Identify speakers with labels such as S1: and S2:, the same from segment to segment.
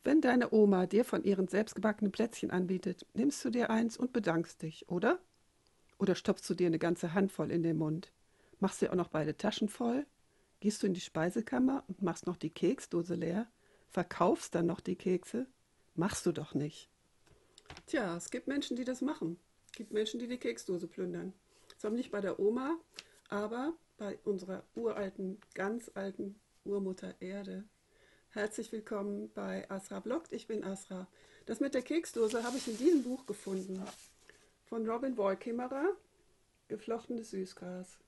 S1: Wenn deine Oma dir von ihren selbstgebackenen Plätzchen anbietet, nimmst du dir eins und bedankst dich, oder? Oder stopfst du dir eine ganze Handvoll in den Mund? Machst dir auch noch beide Taschen voll? Gehst du in die Speisekammer und machst noch die Keksdose leer? Verkaufst dann noch die Kekse? Machst du doch nicht. Tja, es gibt Menschen, die das machen. Es gibt Menschen, die die Keksdose plündern. Zwar nicht bei der Oma, aber bei unserer uralten, ganz alten Urmutter Erde. Herzlich willkommen bei Asra Bloggt. Ich bin Asra. Das mit der Keksdose habe ich in diesem Buch gefunden. Von Robin Wall Kimmerer, Geflochtenes Süßgras.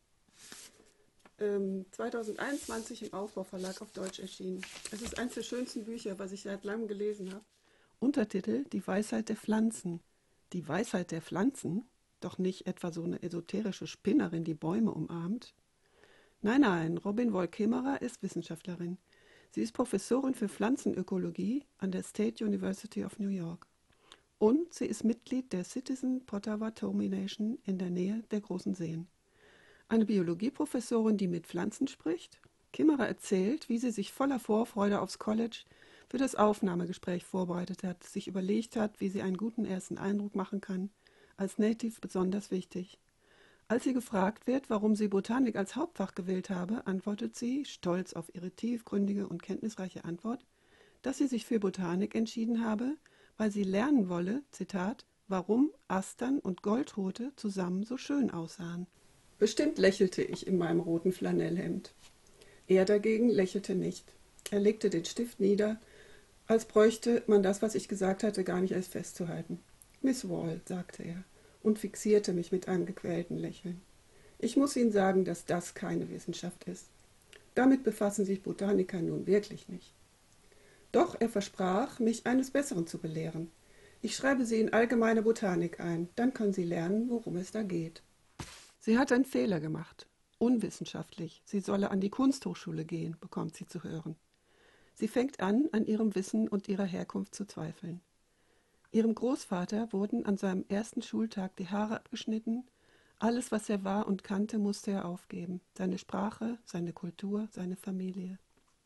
S1: 2021 im Aufbauverlag auf Deutsch erschienen. Es ist eines der schönsten Bücher, was ich seit langem gelesen habe. Untertitel: Die Weisheit der Pflanzen. Die Weisheit der Pflanzen? Doch nicht etwa so eine esoterische Spinnerin, die Bäume umarmt. Nein, nein, Robin Wall Kimmerer ist Wissenschaftlerin. Sie ist Professorin für Pflanzenökologie an der State University of New York. Und sie ist Mitglied der Citizen Potawatomi Nation in der Nähe der Großen Seen. Eine Biologieprofessorin, die mit Pflanzen spricht. Kimmerer erzählt, wie sie sich voller Vorfreude aufs College für das Aufnahmegespräch vorbereitet hat, sich überlegt hat, wie sie einen guten ersten Eindruck machen kann, als Native besonders wichtig. Als sie gefragt wird, warum sie Botanik als Hauptfach gewählt habe, antwortet sie, stolz auf ihre tiefgründige und kenntnisreiche Antwort, dass sie sich für Botanik entschieden habe, weil sie lernen wolle, Zitat, warum Astern und Goldrute zusammen so schön aussahen. Bestimmt lächelte ich in meinem roten Flanellhemd. Er dagegen lächelte nicht. Er legte den Stift nieder, als bräuchte man das, was ich gesagt hatte, gar nicht erst festzuhalten. Miss Wall, sagte er und fixierte mich mit einem gequälten Lächeln. Ich muss Ihnen sagen, dass das keine Wissenschaft ist. Damit befassen sich Botaniker nun wirklich nicht. Doch er versprach, mich eines Besseren zu belehren. Ich schreibe Sie in allgemeine Botanik ein, dann können Sie lernen, worum es da geht. Sie hat einen Fehler gemacht. Unwissenschaftlich. Sie solle an die Kunsthochschule gehen, bekommt sie zu hören. Sie fängt an ihrem Wissen und ihrer Herkunft zu zweifeln. Ihrem Großvater wurden an seinem ersten Schultag die Haare abgeschnitten. Alles, was er war und kannte, musste er aufgeben. Seine Sprache, seine Kultur, seine Familie.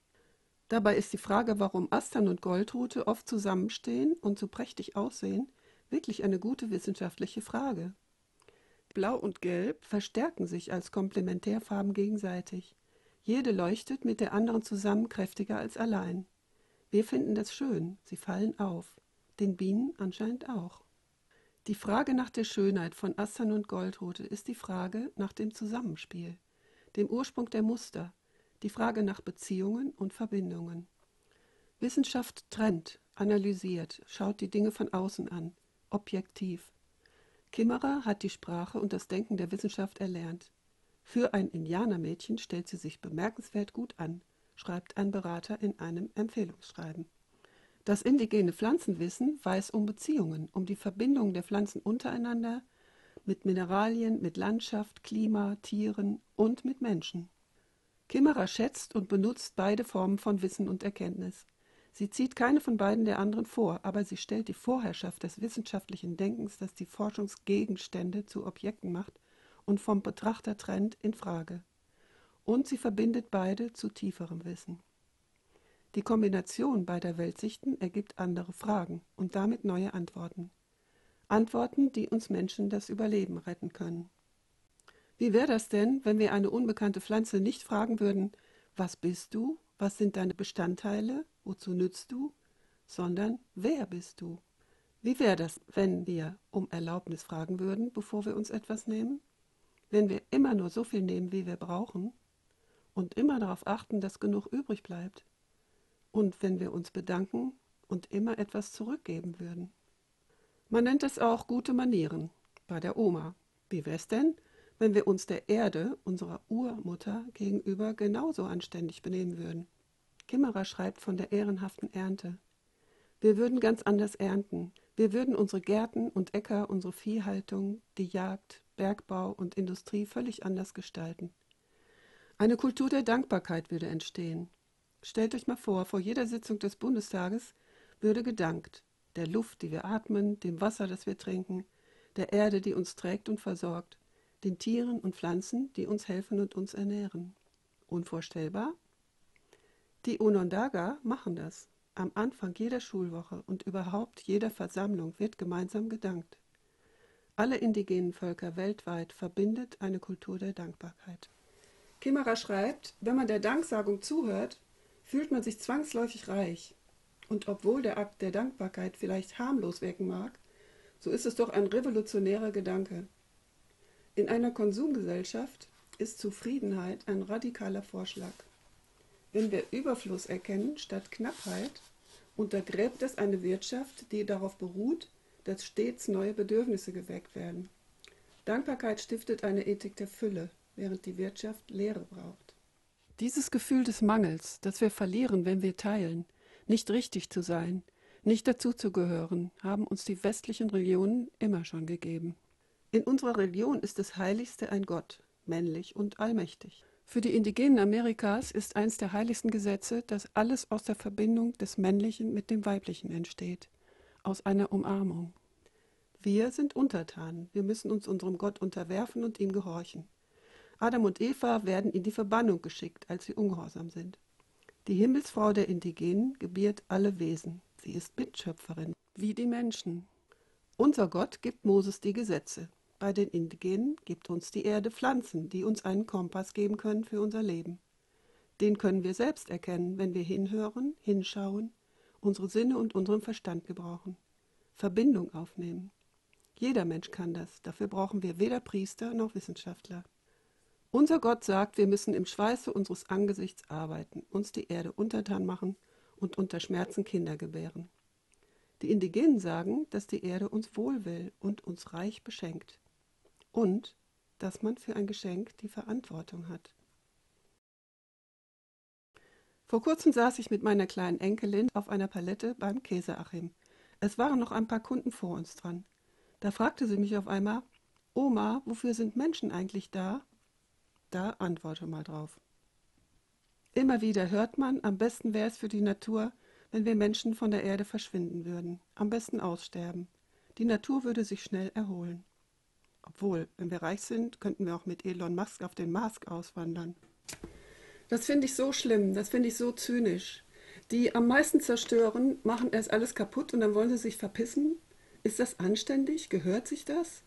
S1: Dabei ist die Frage, warum Astern und Goldrute oft zusammenstehen und so prächtig aussehen, wirklich eine gute wissenschaftliche Frage. Blau und Gelb verstärken sich als Komplementärfarben gegenseitig. Jede leuchtet mit der anderen zusammen kräftiger als allein. Wir finden das schön, sie fallen auf. Den Bienen anscheinend auch. Die Frage nach der Schönheit von Astern und Goldrute ist die Frage nach dem Zusammenspiel, dem Ursprung der Muster, die Frage nach Beziehungen und Verbindungen. Wissenschaft trennt, analysiert, schaut die Dinge von außen an, objektiv. Kimmerer hat die Sprache und das Denken der Wissenschaft erlernt. Für ein Indianermädchen stellt sie sich bemerkenswert gut an, schreibt ein Berater in einem Empfehlungsschreiben. Das indigene Pflanzenwissen weiß um Beziehungen, um die Verbindung der Pflanzen untereinander, mit Mineralien, mit Landschaft, Klima, Tieren und mit Menschen. Kimmerer schätzt und benutzt beide Formen von Wissen und Erkenntnis. Sie zieht keine von beiden der anderen vor, aber sie stellt die Vorherrschaft des wissenschaftlichen Denkens, das die Forschungsgegenstände zu Objekten macht und vom Betrachter trennt, in Frage. Und sie verbindet beide zu tieferem Wissen. Die Kombination beider Weltsichten ergibt andere Fragen und damit neue Antworten. Antworten, die uns Menschen das Überleben retten können. Wie wäre das denn, wenn wir eine unbekannte Pflanze nicht fragen würden, was bist du, was sind deine Bestandteile, wozu nützt du, sondern wer bist du? Wie wäre das, wenn wir um Erlaubnis fragen würden, bevor wir uns etwas nehmen? Wenn wir immer nur so viel nehmen, wie wir brauchen und immer darauf achten, dass genug übrig bleibt? Und wenn wir uns bedanken und immer etwas zurückgeben würden? Man nennt es auch gute Manieren bei der Oma. Wie wär's denn, wenn wir uns der Erde, unserer Urmutter, gegenüber genauso anständig benehmen würden? Kimmerer schreibt von der ehrenhaften Ernte. Wir würden ganz anders ernten. Wir würden unsere Gärten und Äcker, unsere Viehhaltung, die Jagd, Bergbau und Industrie völlig anders gestalten. Eine Kultur der Dankbarkeit würde entstehen. Stellt euch mal vor jeder Sitzung des Bundestages würde gedankt. Der Luft, die wir atmen, dem Wasser, das wir trinken, der Erde, die uns trägt und versorgt, den Tieren und Pflanzen, die uns helfen und uns ernähren. Unvorstellbar? Die Onondaga machen das. Am Anfang jeder Schulwoche und überhaupt jeder Versammlung wird gemeinsam gedankt. Alle indigenen Völker weltweit verbindet eine Kultur der Dankbarkeit. Kimmerer schreibt, wenn man der Danksagung zuhört, fühlt man sich zwangsläufig reich. Und obwohl der Akt der Dankbarkeit vielleicht harmlos wirken mag, so ist es doch ein revolutionärer Gedanke. In einer Konsumgesellschaft ist Zufriedenheit ein radikaler Vorschlag. Wenn wir Überfluss erkennen statt Knappheit, untergräbt das eine Wirtschaft, die darauf beruht, dass stets neue Bedürfnisse geweckt werden. Dankbarkeit stiftet eine Ethik der Fülle, während die Wirtschaft Leere braucht. Dieses Gefühl des Mangels, das wir verlieren, wenn wir teilen, nicht richtig zu sein, nicht dazuzugehören, haben uns die westlichen Religionen immer schon gegeben. In unserer Religion ist das Heiligste ein Gott, männlich und allmächtig. Für die Indigenen Amerikas ist eins der heiligsten Gesetze, dass alles aus der Verbindung des Männlichen mit dem Weiblichen entsteht, aus einer Umarmung. Wir sind Untertanen, wir müssen uns unserem Gott unterwerfen und ihm gehorchen. Adam und Eva werden in die Verbannung geschickt, als sie ungehorsam sind. Die Himmelsfrau der Indigenen gebiert alle Wesen. Sie ist Mitschöpferin, wie die Menschen. Unser Gott gibt Moses die Gesetze. Bei den Indigenen gibt uns die Erde Pflanzen, die uns einen Kompass geben können für unser Leben. Den können wir selbst erkennen, wenn wir hinhören, hinschauen, unsere Sinne und unseren Verstand gebrauchen. Verbindung aufnehmen. Jeder Mensch kann das. Dafür brauchen wir weder Priester noch Wissenschaftler. Unser Gott sagt, wir müssen im Schweiße unseres Angesichts arbeiten, uns die Erde untertan machen und unter Schmerzen Kinder gebären. Die Indigenen sagen, dass die Erde uns wohl will und uns reich beschenkt. Und dass man für ein Geschenk die Verantwortung hat. Vor kurzem saß ich mit meiner kleinen Enkelin auf einer Palette beim Käseachim. Es waren noch ein paar Kunden vor uns dran. Da fragte sie mich auf einmal, Oma, wofür sind Menschen eigentlich da? Da antworte mal drauf. Immer wieder hört man, am besten wäre es für die Natur, wenn wir Menschen von der Erde verschwinden würden, am besten aussterben. Die Natur würde sich schnell erholen. Obwohl, wenn wir reich sind, könnten wir auch mit Elon Musk auf den Mars auswandern. Das finde ich so schlimm, das finde ich so zynisch. Die am meisten zerstören, machen erst alles kaputt und dann wollen sie sich verpissen. Ist das anständig? Gehört sich das?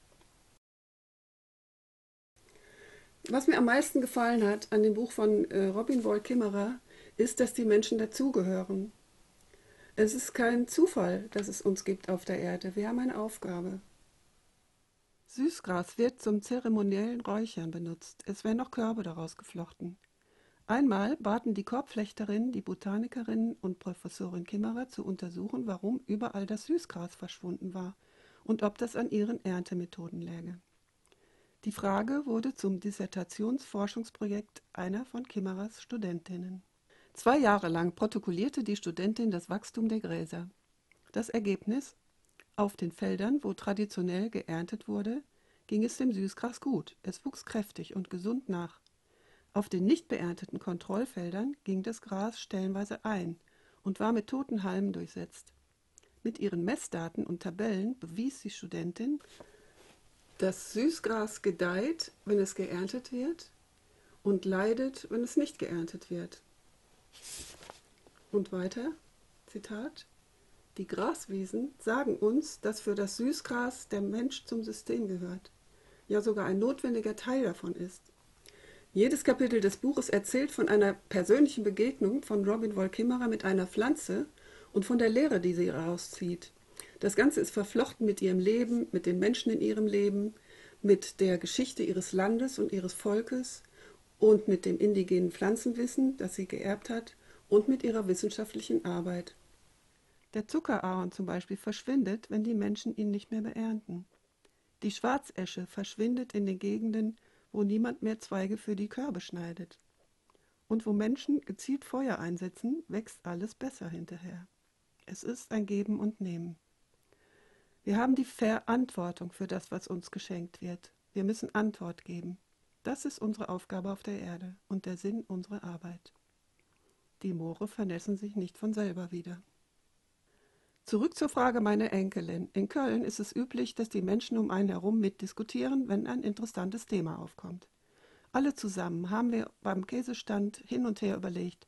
S1: Was mir am meisten gefallen hat an dem Buch von Robin Wall Kimmerer, ist, dass die Menschen dazugehören. Es ist kein Zufall, dass es uns gibt auf der Erde. Wir haben eine Aufgabe. Süßgras wird zum zeremoniellen Räuchern benutzt. Es werden auch Körbe daraus geflochten. Einmal baten die Korbflechterin, die Botanikerin und Professorin Kimmerer zu untersuchen, warum überall das Süßgras verschwunden war und ob das an ihren Erntemethoden läge. Die Frage wurde zum Dissertationsforschungsprojekt einer von Kimmerers Studentinnen. 2 Jahre lang protokollierte die Studentin das Wachstum der Gräser. Das Ergebnis: Auf den Feldern, wo traditionell geerntet wurde, ging es dem Süßgras gut. Es wuchs kräftig und gesund nach. Auf den nicht beernteten Kontrollfeldern ging das Gras stellenweise ein und war mit toten Halmen durchsetzt. Mit ihren Messdaten und Tabellen bewies die Studentin, dass Süßgras gedeiht, wenn es geerntet wird, und leidet, wenn es nicht geerntet wird. Und weiter, Zitat: Die Graswiesen sagen uns, dass für das Süßgras der Mensch zum System gehört, ja sogar ein notwendiger Teil davon ist. Jedes Kapitel des Buches erzählt von einer persönlichen Begegnung von Robin Wall Kimmerer mit einer Pflanze und von der Lehre, die sie rauszieht. Das Ganze ist verflochten mit ihrem Leben, mit den Menschen in ihrem Leben, mit der Geschichte ihres Landes und ihres Volkes und mit dem indigenen Pflanzenwissen, das sie geerbt hat, und mit ihrer wissenschaftlichen Arbeit. Der Zuckerahorn zum Beispiel verschwindet, wenn die Menschen ihn nicht mehr beernten. Die Schwarzesche verschwindet in den Gegenden, wo niemand mehr Zweige für die Körbe schneidet. Und wo Menschen gezielt Feuer einsetzen, wächst alles besser hinterher. Es ist ein Geben und Nehmen. Wir haben die Verantwortung für das, was uns geschenkt wird. Wir müssen Antwort geben. Das ist unsere Aufgabe auf der Erde und der Sinn unserer Arbeit. Die Moore vernässen sich nicht von selber wieder. Zurück zur Frage meiner Enkelin. In Köln ist es üblich, dass die Menschen um einen herum mitdiskutieren, wenn ein interessantes Thema aufkommt. Alle zusammen haben wir beim Käsestand hin und her überlegt,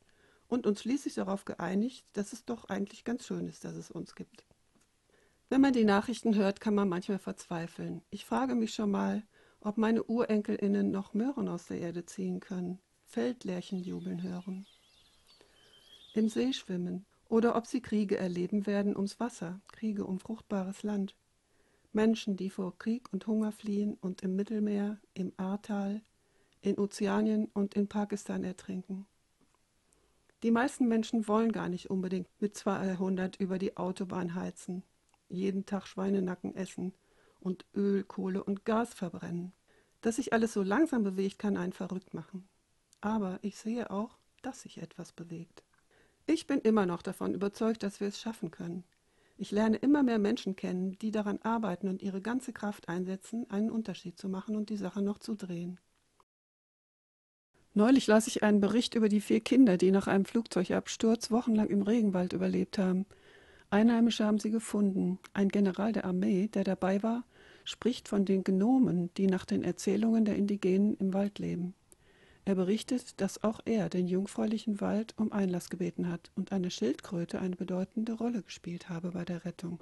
S1: und uns schließlich darauf geeinigt, dass es doch eigentlich ganz schön ist, dass es uns gibt. Wenn man die Nachrichten hört, kann man manchmal verzweifeln. Ich frage mich schon mal, ob meine UrenkelInnen noch Möhren aus der Erde ziehen können, Feldlerchen jubeln hören, im See schwimmen oder ob sie Kriege erleben werden ums Wasser, Kriege um fruchtbares Land. Menschen, die vor Krieg und Hunger fliehen und im Mittelmeer, im Ahrtal, in Ozeanien und in Pakistan ertrinken. Die meisten Menschen wollen gar nicht unbedingt mit 200 über die Autobahn heizen, jeden Tag Schweinenacken essen und Öl, Kohle und Gas verbrennen. Dass sich alles so langsam bewegt, kann einen verrückt machen. Aber ich sehe auch, dass sich etwas bewegt. Ich bin immer noch davon überzeugt, dass wir es schaffen können. Ich lerne immer mehr Menschen kennen, die daran arbeiten und ihre ganze Kraft einsetzen, einen Unterschied zu machen und die Sache noch zu drehen. Neulich las ich einen Bericht über die 4 Kinder, die nach einem Flugzeugabsturz wochenlang im Regenwald überlebt haben. Einheimische haben sie gefunden. Ein General der Armee, der dabei war, spricht von den Gnomen, die nach den Erzählungen der Indigenen im Wald leben. Er berichtet, dass auch er den jungfräulichen Wald um Einlass gebeten hat und eine Schildkröte eine bedeutende Rolle gespielt habe bei der Rettung.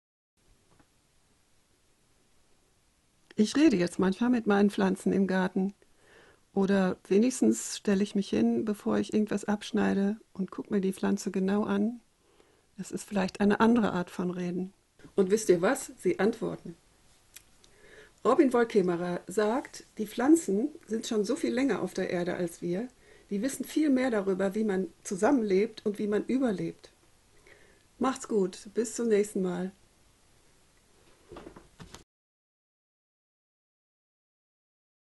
S1: Ich rede jetzt manchmal mit meinen Pflanzen im Garten. Oder wenigstens stelle ich mich hin, bevor ich irgendwas abschneide und gucke mir die Pflanze genau an. Es ist vielleicht eine andere Art von Reden. Und wisst ihr was? Sie antworten. Robin Wollkämerer sagt, die Pflanzen sind schon so viel länger auf der Erde als wir. Die wissen viel mehr darüber, wie man zusammenlebt und wie man überlebt. Macht's gut, bis zum nächsten Mal.